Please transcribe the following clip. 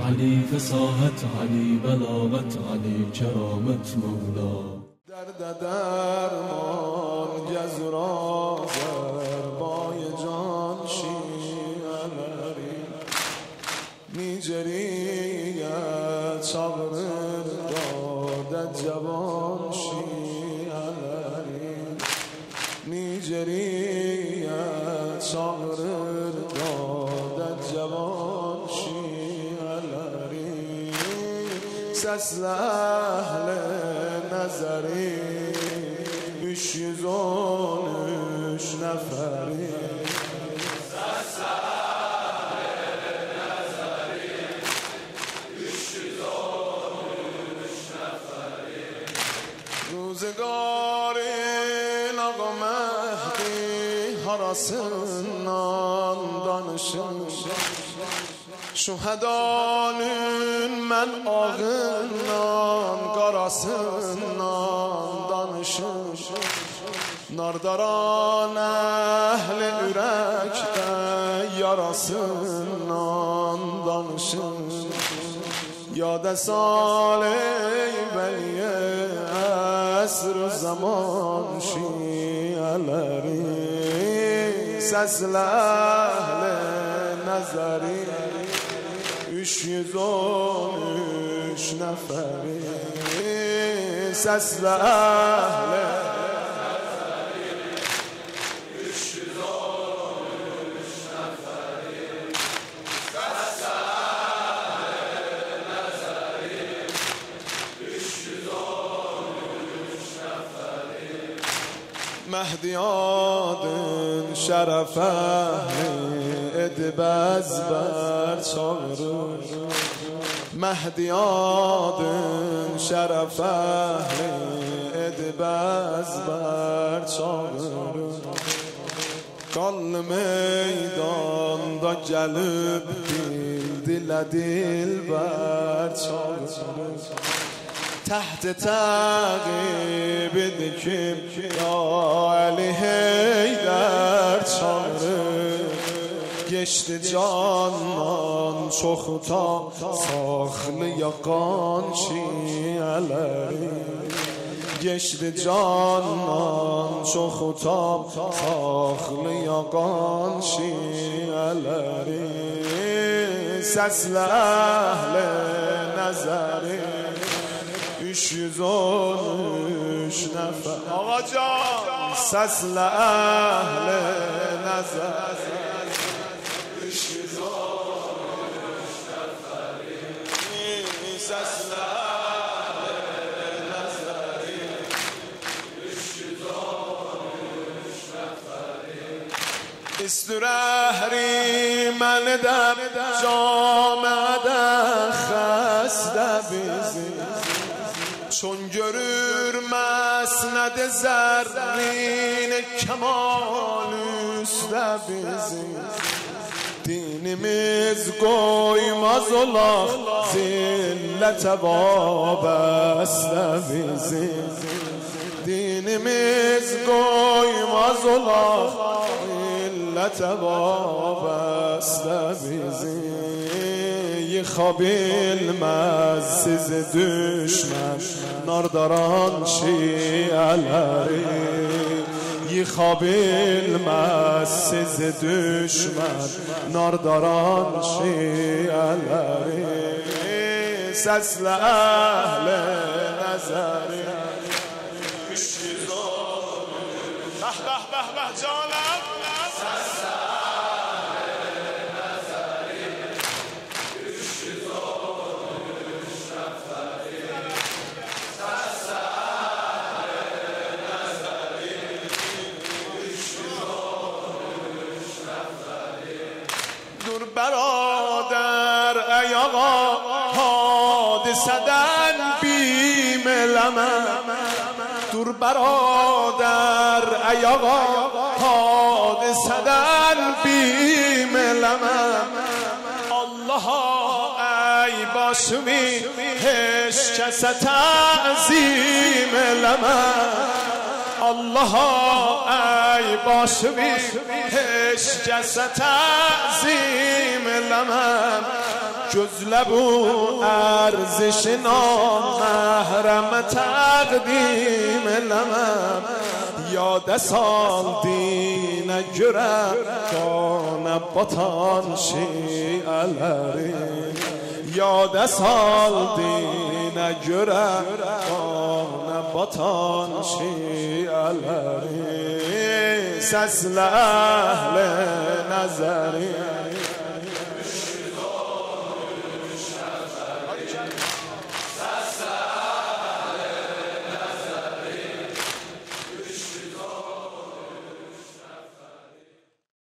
علی فصاحت، علی بلاغت، علی کرامت مولا. درد درمان گزورا بای جان شیعلری نیجریت چاقرر دادت جوان شیعلری نیجریت چاقرر دادت جوان شیعلری سس اهل نظری 313 نفری سس اهل نظری 313 نفری روزگار آقا مهدی هراسنان دانشن şuhadanın mən ağından qarasından danışım nardaran əhli ürəkdə yarasından danışım yada salih bəliyə əsr zaman şiələri səslə əhli nəzəri 313 neferi sesle ehle 313 neferi sesle ehle 313 neferi Mehdiyadın şeref ehli edbez ber çağırır Mehdiyadın şeref ehli edbez ber çağırır Kanlı meydanda gelip dile dilber çağırır Tahte təqib edikim ya Ali Heydər çağırır Geçti candan çoxta saxlı yaqan şiələri Geçti candan çoxta saxlı yaqan şiələri Səslə əhli nəzəri 313 nəfər Ağacan səslə əhli nəzəri استرهری من دم جامعه خسته بیزی چون görür مسند زرین کمال üstte bizi dinimiz koymaz olar zillete vabeste bizi dinimiz koymaz olar zillete vabeste bizi yıkabilmez sizi düşman nardaran şiələri yıkabilmez sizi düşman nardaran şiələri səslə əhli nəzəri 313 bəh bəh bəh bəh canım səslə برادر ای آقا حادثدن بیم لمن دور برادر ای آقا حادثدن بیم لمن الله ای باشمی هش کس تعظیم لمن الله ای باشمی هش کس تعظیم لمن جز لبو ارزش نامحرم تقدیم لمم یاد سال دین گره کان بطان شی الری یاد سال دین گره کان بطان شی الری سسل اهل نظری